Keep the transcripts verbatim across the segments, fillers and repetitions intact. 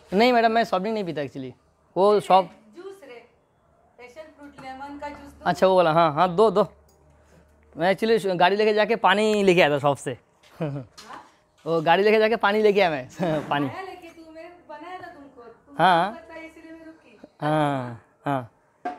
नहीं मैडम, मैं soft drink नहीं पीता एक्चुअली। वो शॉप जूस रे, पैशन फ्रूट लेमन का जूस दो। अच्छा वो वाला, हाँ हाँ दो दो। मैं एक्चुअली गाड़ी लेके जाके पानी लेके आया था शॉप से। वो गाड़ी लेके जाके पानी लेके आया मैं पानी। आया लेके तू मैं बनाया था तुमको, तुम हाँ पता है इसलिए मैं रुकी। हाँ हाँ।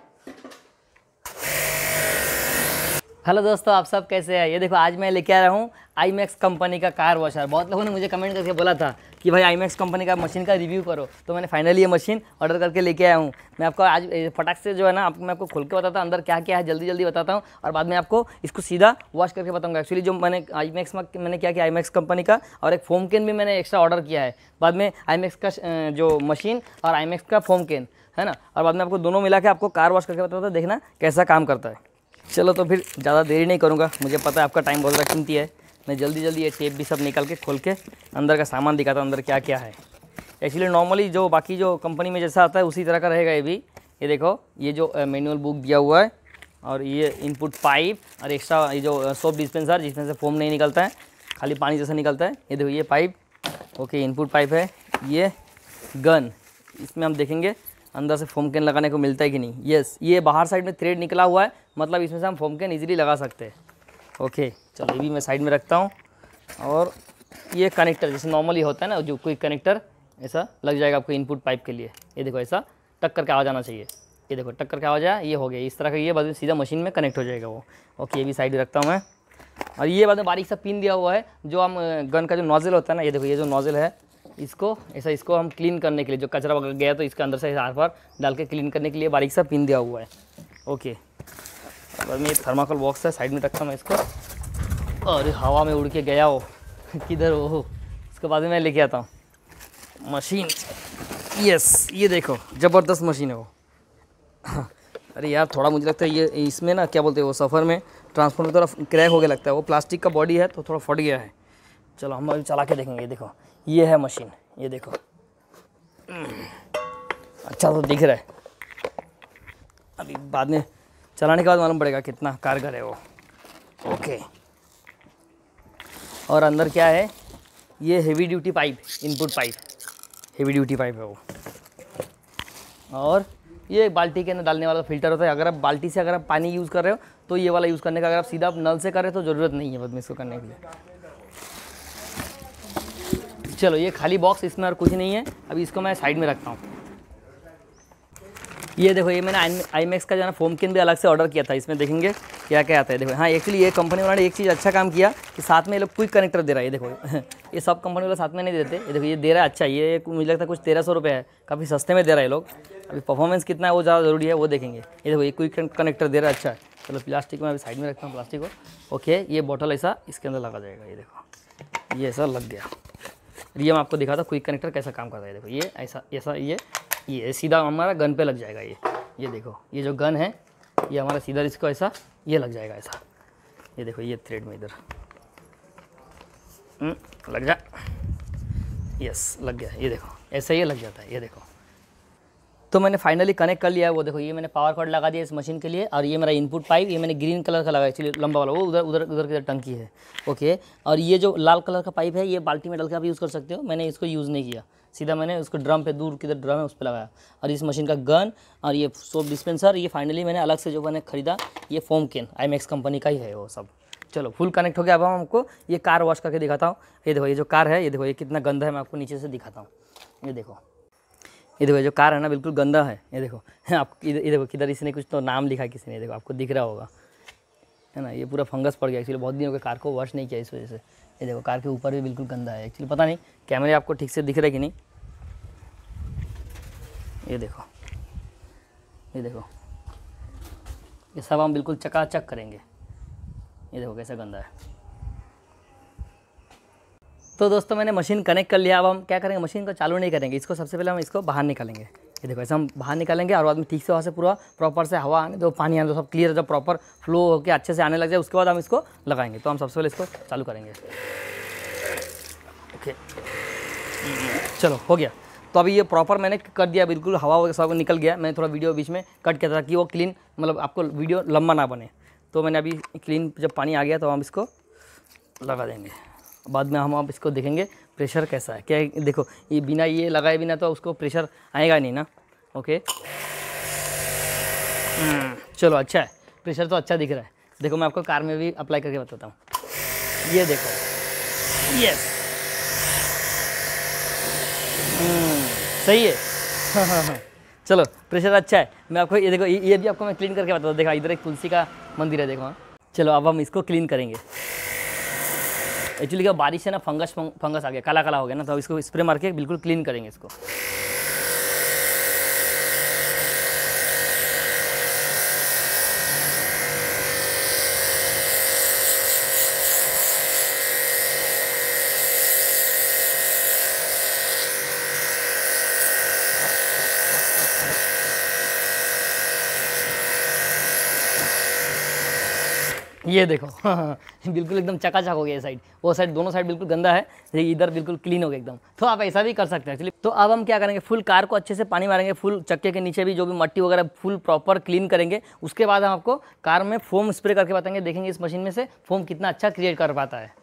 हेलो दोस्तों, आप सब कैसे हैं? ये देखो आज मैं लेके आ रहा हूँ आई मैक्स कंपनी का कार वॉशर। बहुत लोगों ने मुझे कमेंट करके बोला था कि भाई आई मैक्स कंपनी का मशीन का रिव्यू करो, तो मैंने फाइनली ये मशीन ऑर्डर करके लेके आया हूँ। मैं आपको आज फटाक से जो है ना आपको मैं आपको खोल के बताता हूँ अंदर क्या क्या है, जल्दी जल्दी बताता हूँ और बाद में आपको इसको सीधा वॉश करके बताऊँगा। एक्चुअली जो मैंने आई मैक्स में मैंने क्या किया, आई मैक्स कंपनी का और एक फोम कैन भी मैंने एक्स्ट्रा ऑर्डर किया है। बाद में आई मैक्स का जो मशीन और आई मैक्स का फोम कैन है ना, और बाद में आपको दोनों मिला के आपको कार वॉश करके बताता हूँ, देखना कैसा काम करता है। चलो तो फिर ज़्यादा देरी नहीं करूँगा, मुझे पता है आपका टाइम बहुत ज़्यादा कीमती है। मैं जल्दी जल्दी ये टेप भी सब निकाल के खोल के अंदर का सामान दिखाता हूँ अंदर क्या क्या है। एक्चुअली नॉर्मली जो बाकी जो कंपनी में जैसा आता है उसी तरह का रहेगा ये भी। ये देखो ये जो मैनुअल बुक दिया हुआ है और ये इनपुट पाइप और एक्स्ट्रा ये जो सोप डिस्पेंसर जिसमें से फोम नहीं निकलता है, खाली पानी जैसा निकलता है। ये देखो ये पाइप, ओके इनपुट पाइप है। ये गन, इसमें हम देखेंगे अंदर से फोम कैन लगाने को मिलता है कि नहीं। यस, ये बाहर साइड में थ्रेड निकला हुआ है, मतलब इसमें से हम फोम कैन इजीली लगा सकते हैं। ओके चलो ये भी मैं साइड में रखता हूँ। और ये कनेक्टर जैसे नॉर्मली होता है ना, जो कोई कनेक्टर ऐसा लग जाएगा आपको इनपुट पाइप के लिए। ये देखो ऐसा टक करके आवाज़ आना चाहिए। ये देखो टक करके आवाज़ आया, ये हो गया इस तरह का, ये बाद में सीधा मशीन में कनेक्ट हो जाएगा वो। ओके ये भी साइड रखता हूँ मैं। और ये बाद में बारीक सा पिन दिया हुआ है जो हम गन का जो नोजल होता है ना, ये देखो ये जो नोजल है इसको ऐसा इसको हम क्लीन करने के लिए, जो कचरा वगैरह गया तो इसके अंदर से आर पार डाल के क्लीन करने के लिए बारीक सा पिन दिया हुआ है। ओके बाद में ये थर्माकोल बॉक्स है, साइड में रखता हूँ मैं इसको। और हवा में उड़ के गया हो किधर हो, उसके बाद में मैं लेके आता हूँ मशीन। यस ये देखो ज़बरदस्त मशीन है वो। अरे यार थोड़ा मुझे लगता है ये इसमें ना क्या बोलते हैं वो सफ़र में ट्रांसफॉर्मर थोड़ा क्रैक हो गया लगता है, वो प्लास्टिक का बॉडी है तो थोड़ा फट गया है। चलो हम अभी चला के देखेंगे। ये देखो ये है मशीन, ये देखो अच्छा तो दिख रहा है, अभी बाद में चलाने के बाद मालूम पड़ेगा कितना कारगर है वो। ओके और अंदर क्या है, ये heavy duty pipe, input pipe heavy duty pipe है वो। और ये बाल्टी के अंदर डालने वाला फ़िल्टर होता है। अगर आप बाल्टी से अगर आप पानी यूज़ कर रहे हो तो ये वाला यूज़ करने का, अगर आप सीधा आप नल से कर रहे हो तो ज़रूरत नहीं है बाद में इसको करने के लिए। चलो ये खाली बॉक्स, इसमें और कुछ नहीं है। अभी इसको मैं साइड में रखता हूँ। ये देखो ये मैंने आई मैक्स का जो है ना फोम कैन भी अलग से ऑर्डर किया था, इसमें देखेंगे क्या क्या आता है। देखो हाँ एक्चुअली ये कंपनी वालों ने एक चीज़ अच्छा काम किया कि साथ में ये लोग क्विक कनेक्टर दे रहा है। ये देखो ये सब कंपनी वाले साथ में नहीं देते। ये देखो ये दे रहा है, अच्छा ये मुझे लगता है कुछ तेरह सौ रुपये है, काफ़ी सस्ते में दे रहा है ये लोग। अभी परफॉर्मेंस कितना है वो ज़्यादा ज़रूरी है, वो देखेंगे। ये देखो ये क्विक कनेक्टर दे रहा है, अच्छा है। चलो प्लास्टिक में अभी साइड में रखता हूँ प्लास्टिक को। ओके ये बॉटल ऐसा इसके अंदर लगा जाएगा। ये देखो ये ऐसा लग गया। ये मैं आपको दिखाता हूँ क्विक कनेक्टर कैसा काम करता है। देखो ये ऐसा ऐसा ये ये सीधा हमारा गन पे लग जाएगा। ये ये देखो ये जो गन है ये हमारा सीधा इसको ऐसा ये लग जाएगा ऐसा। ये देखो ये थ्रेड में इधर लग जा, यस लग गया। ये देखो ऐसा ही लग जाता है। ये देखो तो मैंने फाइनली कनेक्ट कर लिया है। वो देखो ये मैंने पावर कॉर्ड लगा दिया इस मशीन के लिए। और ये मेरा इनपुट पाइप, ये मैंने ग्रीन कलर का लगा एक्चुअली लंबा वाला, वो उधर उधर उधर की टंकी है। ओके और ये जो लाल कलर का पाइप है ये बाल्टी में डाल के आप यूज़ कर सकते हो। मैंने इसको यूज़ नहीं किया, सीधा मैंने उसको ड्रम पे, दूर किधर ड्रम है उस पर लगाया। और इस मशीन का गन और ये सोप डिस्पेंसर, ये फाइनली मैंने अलग से जो मैंने ख़रीदा ये foam can I Max company का ही है वो सब। चलो फुल कनेक्ट हो गया। अब हम आपको ये कार वॉश करके दिखाता हूँ। ये देखो ये जो कार है, ये देखो ये कितना गंदा है, मैं आपको नीचे से दिखाता हूँ। ये देखो ये देखो जो कार है ना बिल्कुल गंदा है। ये देखो आप इधर ये देखो किधर इसने कुछ तो नाम लिखा किसी ने, देखो आपको दिख रहा होगा है ना। ये पूरा फंगस पड़ गया एक्चुअली, बहुत दिनों के कार को वॉश नहीं किया इस वजह से। ये देखो कार के ऊपर भी बिल्कुल गंदा है एक्चुअली, पता नहीं कैमरे आपको ठीक से दिख रहा है कि नहीं। ये देखो ये देखो ये सब हम बिल्कुल चकाचक करेंगे। ये देखो कैसा गंदा है। तो दोस्तों मैंने मशीन कनेक्ट कर लिया। अब हम क्या करेंगे, मशीन को चालू नहीं करेंगे, इसको सबसे पहले हम इसको बाहर निकालेंगे। ये देखो ऐसे हम बाहर निकालेंगे और बाद में ठीक से वहाँ से पूरा प्रॉपर से हवा आने दो, पानी आने दो, सब क्लियर जब प्रॉपर फ्लो होकर अच्छे से आने लग जाए उसके बाद हम इसको लगाएंगे। तो हम सबसे पहले इसको चालू करेंगे। ओके चलो हो गया। तो अभी ये प्रॉपर मैंने कर दिया, बिल्कुल हवा वगैरह सब निकल गया। मैंने थोड़ा वीडियो बीच में कट किया था कि वो क्लीन, मतलब आपको वीडियो लंबा ना बने। तो मैंने अभी क्लीन जब पानी आ गया तो हम इसको लगा देंगे। बाद में हम आप इसको देखेंगे प्रेशर कैसा है क्या है? देखो ये बिना ये लगाए बिना तो उसको प्रेशर आएगा नहीं ना। ओके चलो अच्छा है, प्रेशर तो अच्छा दिख रहा है। देखो मैं आपको कार में भी अप्लाई करके बताता हूँ। ये देखो, यस सही है। हाँ हाँ हाँ चलो प्रेशर अच्छा है। मैं आपको ये देखो ये ये भी आपको मैं क्लीन करके बताता हूँ। देखो इधर एक तुलसी का मंदिर है, देखो हाँ। चलो अब हम इसको क्लीन करेंगे। एक्चुअली क्या बारिश है ना, फंगस फंगस आ गया, काला काला हो गया ना, तो इसको स्प्रे मार के बिल्कुल क्लीन करेंगे इसको। ये देखो बिल्कुल एकदम चकाचक हो गया ये साइड, वो साइड दोनों साइड बिल्कुल गंदा है, ये इधर बिल्कुल क्लीन हो गया एकदम। तो आप ऐसा भी कर सकते हैं एक्चुअली। तो अब हम क्या करेंगे, फुल कार को अच्छे से पानी मारेंगे, फुल चक्के के नीचे भी जो भी मट्टी वगैरह फुल प्रॉपर क्लीन करेंगे। उसके बाद हम आपको कार में फोम स्प्रे करके बताएंगे, देखेंगे इस मशीन में से फोम कितना अच्छा क्रिएट कर पाता है।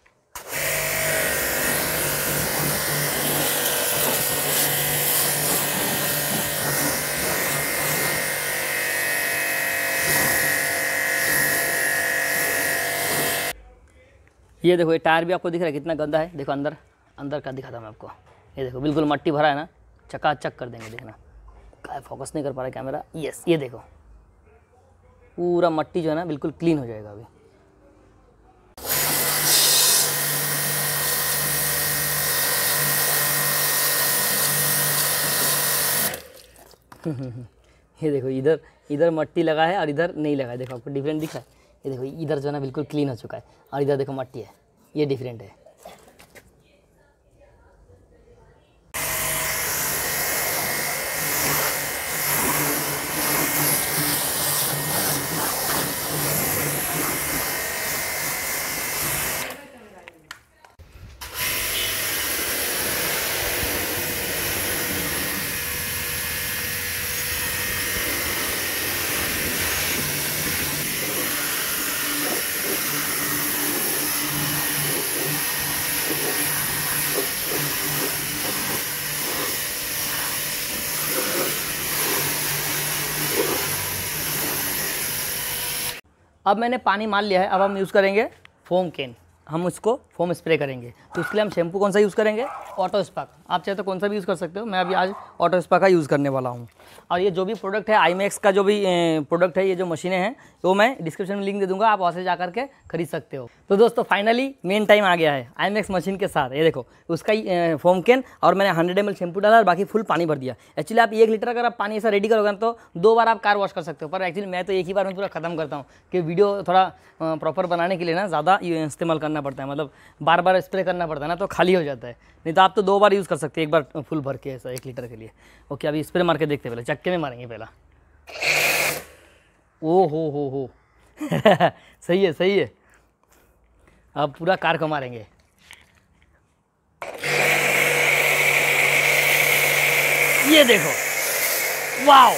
ये देखो ये टायर भी आपको दिख रहा है कितना गंदा है। देखो अंदर अंदर का दिखाता मैं आपको। ये देखो बिल्कुल मट्टी भरा है ना, चकाचक कर देंगे। देखना क्या फोकस नहीं कर पा रहा है कैमरा। यस ये देखो पूरा मट्टी जो है ना बिल्कुल क्लीन हो जाएगा अभी। ये देखो इधर इधर मट्टी लगा है और इधर नहीं लगा है। देखो आपको डिफरेंट दिख रहा है। ये देखो इधर जो है ना बिल्कुल क्लीन हो चुका है और इधर देखो मट्टी है, ये डिफरेंट है। अब मैंने पानी मान लिया है। अब हम यूज़ करेंगे फोम कैन, हम उसको फोम स्प्रे करेंगे। तो उसके लिए हम शैम्पू कौन सा यूज़ करेंगे, ऑटो स्पा का। आप चाहे तो कौन सा भी यूज़ कर सकते हो, मैं अभी आज ऑटो स्पा का यूज़ करने वाला हूँ। और ये जो भी प्रोडक्ट है आई मैक्स का जो भी प्रोडक्ट है, ये जो मशीनें हैं वो मैं डिस्क्रिप्शन में लिंक दे दूँगा, आप वहाँ से जा करके खरीद सकते हो। तो दोस्तों फाइनली मेन टाइम आ गया है आई मैक्स मशीन के साथ। ये देखो उसका ही फोम कैन और मैंने हंड्रेड एम एल शैम्पू डाला और बाकी फुल पानी भर दिया। एक्चुअली आप एक लीटर अगर आप पानी ऐसा रेडी करोगे तो दो बार आप कार वॉश कर सकते हो, पर एक्चुअली मैं तो एक ही बार में पूरा खत्म करता हूँ कि वीडियो थोड़ा प्रॉपर बनाने के लिए ना ज़्यादा इस्तेमाल करना पड़ता है, मतलब बार बार स्प्रे करना पड़ता है ना, तो खाली हो जाता है। नहीं तो आप तो दो बार यूज़ कर सकते हैं, एक बार फुल भर के ऐसा एक लीटर के लिए। ओके अभी स्प्रे मार के देखते हैं, पहले चक्के में मारेंगे पहला। ओ हो हो हो सही है सही है। अब पूरा कार को मारेंगे। ये देखो वाओ,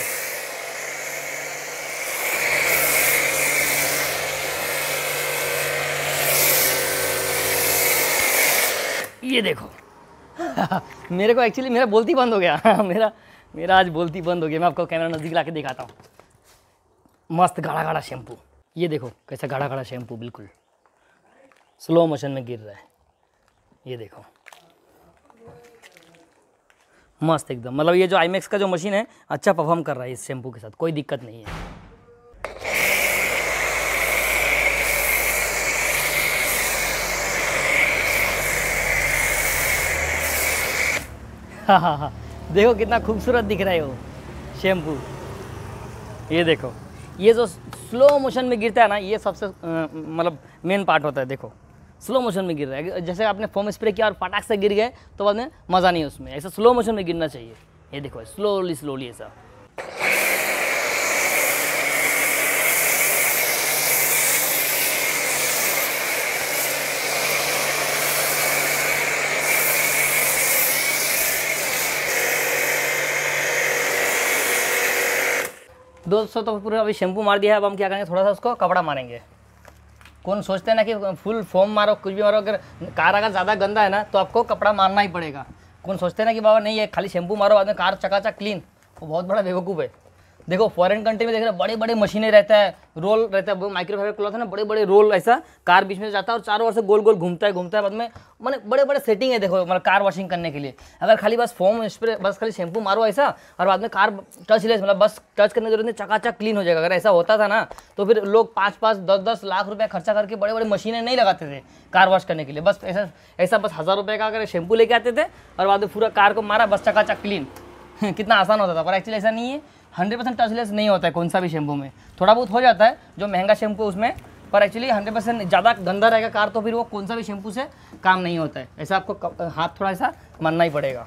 ये देखो मेरे को एक्चुअली मेरा बोलती बंद हो गया मेरा मेरा आज बोलती बंद हो गया। मैं आपको कैमरा नज़दीक ला के दिखाता हूँ। मस्त गाढ़ा गाढ़ा शैम्पू, ये देखो कैसा गाढ़ा गाढ़ा शैम्पू बिल्कुल स्लो मोशन में गिर रहा है। ये देखो मस्त एकदम, मतलब ये जो आई मैक्स का जो मशीन है अच्छा परफॉर्म कर रहा है इस शैम्पू के साथ, कोई दिक्कत नहीं है। हाँ हाँ हाँ देखो कितना खूबसूरत दिख रहा है वो शैम्पू। ये देखो ये जो स्लो मोशन में गिरता है ना, ये सबसे मतलब मेन पार्ट होता है। देखो स्लो मोशन में गिर रहा है, जैसे आपने फोम स्प्रे किया और फटाक से गिर गए तो बाद में मज़ा नहीं है उसमें, ऐसा स्लो मोशन में गिरना चाहिए। ये देखो स्लोली स्लोली ऐसा। दोस्तों तो पूरा अभी शैम्पू मार दिया है। अब हम क्या करेंगे, थोड़ा सा उसको कपड़ा मारेंगे। कौन सोचते हैं ना कि फुल फोम मारो कुछ भी मारो, अगर कार अगर ज़्यादा गंदा है ना तो आपको कपड़ा मारना ही पड़ेगा। कौन सोचते हैं ना कि बाबा नहीं है खाली शैम्पू मारो बाद में कार चकाचक क्लीन, वो बहुत बड़ा बेवकूफ़ है। देखो फॉरेन कंट्री में देख रहे बड़े बड़े मशीनें रहता है, रोल रहता है, माइक्रोफाइबर क्लॉथ है ना, बड़े बड़े रोल ऐसा कार बीच में जाता है और चारों ओर से गोल गोल घूमता है घूमता है बाद में, मैंने बड़े बड़े सेटिंग है देखो मतलब कार वॉशिंग करने के लिए। अगर खाली बस फोम स्प्रे बस खाली शैम्पू मारो ऐसा और बाद में कार टच लेस मतलब बस टच करने की जरूरत नहीं, चकाचक क्लीन हो जाएगा। अगर ऐसा होता था ना तो फिर लोग पाँच पाँच दस दस लाख रुपया खर्चा करके बड़े बड़े मशीनें नहीं लगाते थे कार वॉश करने के लिए। बस ऐसा ऐसा बस हज़ार रुपये का अगर शैम्पू लेके आते थे और बाद में पूरा कार को मारा बस चकाचक क्लीन कितना आसान होता था। पर एक्चुअली ऐसा नहीं है, हंड्रेड परसेंट टचलेस नहीं होता है कौन सा भी शैम्पू में, थोड़ा बहुत हो जाता है जो महंगा शैम्पू उसमें, पर एक्चुअली हंड्रेड परसेंट ज़्यादा गंदा रहेगा कार तो फिर वो कौन सा भी शैम्पू से काम नहीं होता है। ऐसा आपको हाथ थोड़ा सा मानना ही पड़ेगा।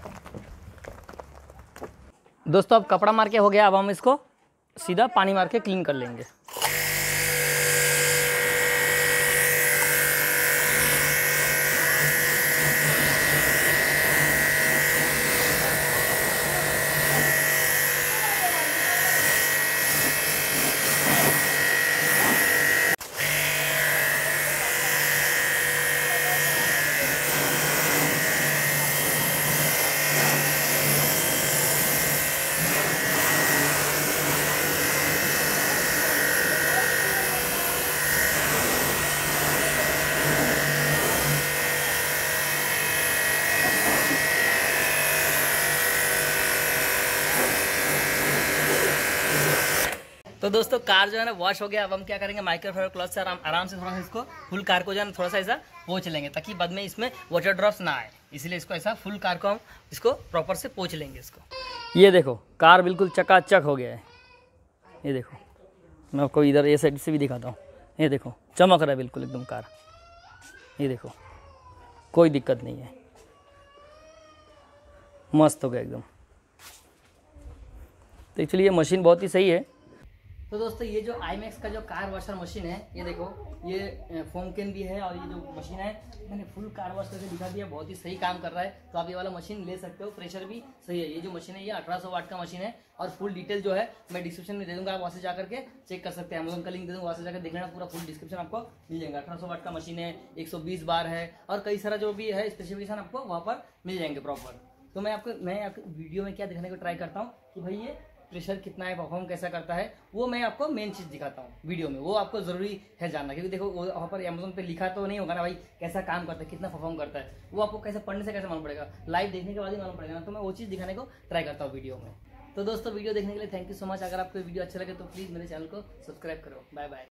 दोस्तों अब कपड़ा मार के हो गया, अब हम इसको सीधा पानी मार के क्लीन कर लेंगे। तो दोस्तों कार जो है ना वॉश हो गया। अब हम क्या करेंगे, माइक्रोफाइबर क्लॉथ से आराम आराम से थोड़ा सा इसको फुल कार को जो है ना थोड़ा सा ऐसा पोंछ लेंगे ताकि बाद में इसमें वाटर ड्रॉप्स ना आए, इसलिए इसको ऐसा फुल कार को हम इसको प्रॉपर से पोंछ लेंगे इसको। ये देखो कार बिल्कुल चकाचक हो गया है, ये देखो मैं आपको इधर ये साइड से भी दिखाता हूँ, ये देखो चमक रहा है बिल्कुल एकदम कार, ये देखो कोई दिक्कत नहीं है, मस्त हो गया एकदम। तो एक्चुअली ये मशीन बहुत ही सही है। तो दोस्तों ये जो आई मैक्स का जो कार वॉशर मशीन है, ये देखो ये फोम कैन भी है और ये जो मशीन है मैंने फुल कार वॉश करके दिखा दिया, बहुत ही सही काम कर रहा है। तो आप ये वाला मशीन ले सकते हो, प्रेशर भी सही है। ये जो मशीन है ये अठारह सौ वाट का मशीन है और फुल डिटेल जो है मैं डिस्क्रिप्शन में दे दूंगा, आप वहाँ से जाकर के चेक कर सकते हैं। अमेजोन का लिंक दे दूंगा, वहाँ से जाकर देख लेना, पूरा फुल डिस्क्रिप्शन आपको मिल जाएगा। अठारह सौ वाट का मशीन है, एक सौ बीस बार है और कई सारा जो भी है स्पेसिफिकेशन आपको वहाँ पर मिल जाएंगे प्रॉपर। तो मैं आपको मैं आपको वीडियो में क्या दिखाने को ट्राई करता हूँ कि भाई ये प्रेशर कितना है, परफॉर्म कैसा करता है, वो मैं आपको मेन चीज़ दिखाता हूँ वीडियो में। वो आपको ज़रूरी है जानना, क्योंकि देखो वो वहाँ पर अमेजोन पे लिखा तो नहीं होगा ना भाई कैसा काम करता है, कितना परफॉर्म करता है, वो आपको कैसे पढ़ने से कैसे मालूम पड़ेगा, लाइव देखने के बाद ही मालूम पड़ेगा ना। तो मैं वो चीज़ दिखाने को ट्राई करता हूँ वीडियो में। तो दोस्तों वीडियो देखने के लिए थैंक यू सो मच। अगर आपको वीडियो अच्छा लगे तो प्लीज़ मेरे चैनल को सब्सक्राइब करो। Bye bye.